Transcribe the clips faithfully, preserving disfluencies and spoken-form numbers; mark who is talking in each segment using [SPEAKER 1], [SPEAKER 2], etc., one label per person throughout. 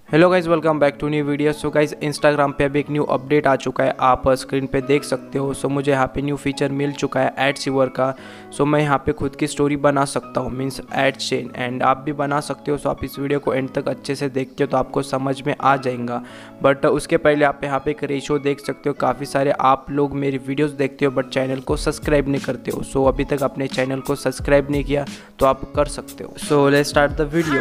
[SPEAKER 1] Hello guys, welcome back to new video. So guys, Instagram पे अभी एक new update आ चुका है, आप स्क्रीन पे देख सकते हो। सो so, मुझे यहाँ पे न्यू फीचर मिल चुका है एड सीवर का। सो so, मैं यहाँ पे खुद की स्टोरी बना सकता हूँ, मीन्स एड चेन, एंड आप भी बना सकते हो। सो so, आप इस वीडियो को एंड तक अच्छे से देखते हो तो आपको समझ में आ जाएगा। बट उसके पहले आप यहाँ पे एक रेशो देख सकते हो। काफ़ी सारे आप लोग मेरी वीडियोज़ देखते हो बट चैनल को सब्सक्राइब नहीं करते हो। सो so, अभी तक अपने चैनल को सब्सक्राइब नहीं किया तो आप कर सकते हो। So let's start the video.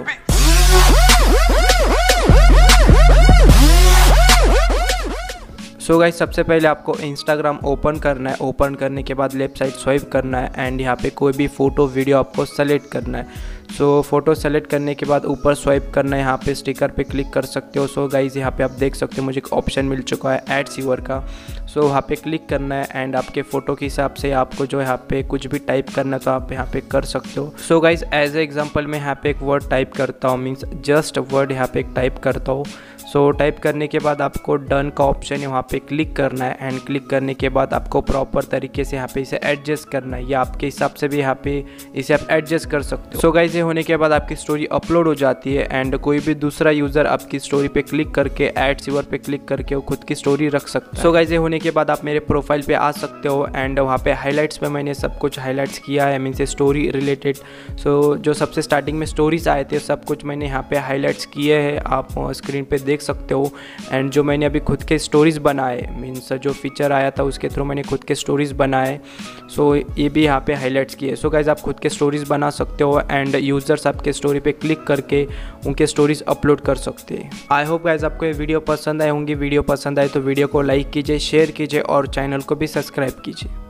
[SPEAKER 1] So so guys, सबसे पहले आपको इंस्टाग्राम ओपन करना है। ओपन करने के बाद लेफ्ट साइड स्वाइप करना है एंड यहाँ पे कोई भी फ़ोटो वीडियो आपको सेलेक्ट करना है। सो so, फ़ोटो सेलेक्ट करने के बाद ऊपर स्वाइप करना है, यहाँ पे स्टिकर पे क्लिक कर सकते हो। सो so, गाइस, यहाँ पे आप देख सकते हो मुझे एक ऑप्शन मिल चुका है एड सीवर का। सो so, वहाँ पे क्लिक करना है एंड आपके फ़ोटो के हिसाब से आपको जो यहाँ पे कुछ भी टाइप करना है तो आप यहाँ पे कर सकते हो। So guys, as a example मैं यहाँ पे एक वर्ड टाइप करता हूँ, मीन्स जस्ट वर्ड यहाँ पे एक टाइप करता हूँ। सो so, टाइप करने के बाद आपको डन का ऑप्शन है, वहाँ पे क्लिक करना है एंड क्लिक करने के बाद आपको प्रॉपर तरीके से यहाँ पे इसे एडजस्ट करना है, या आपके हिसाब से भी यहाँ पे इसे आप एडजस्ट कर सकते हो। सो गाइस, ये होने के बाद आपकी स्टोरी अपलोड हो जाती है एंड कोई भी दूसरा यूज़र आपकी स्टोरी पे क्लिक करके एड सीवर पे क्लिक करके वो खुद की स्टोरी रख सकता है। सो गाइस, ये होने के बाद आप मेरे प्रोफाइल पे आ सकते हो एंड वहाँ पे हाईलाइट्स पे मैंने सब कुछ हाईलाइट्स किया है, मीन्स स्टोरी रिलेटेड। सो जो सबसे स्टार्टिंग में स्टोरीज आए थे सब कुछ मैंने यहाँ पे हाईलाइट्स किए हैं, आप स्क्रीन पे देख सकते हो। एंड जो मैंने अभी खुद के स्टोरीज़ बनाए, मीन्स जो फीचर आया था उसके थ्रू मैंने खुद के स्टोरीज़ बनाए। सो ये भी यहाँ पे हाईलाइट्स किए। सो गाइज, आप खुद के स्टोरीज़ बना सकते हो एंड यूज़र्स आपके स्टोरी पे क्लिक करके उनके स्टोरीज़ अपलोड कर सकते हैं। आई होप गाइज आपको ये वीडियो पसंद आए होंगी। वीडियो पसंद आए तो वीडियो को लाइक कीजिए, शेयर कीजिए और चैनल को भी सब्सक्राइब कीजिए।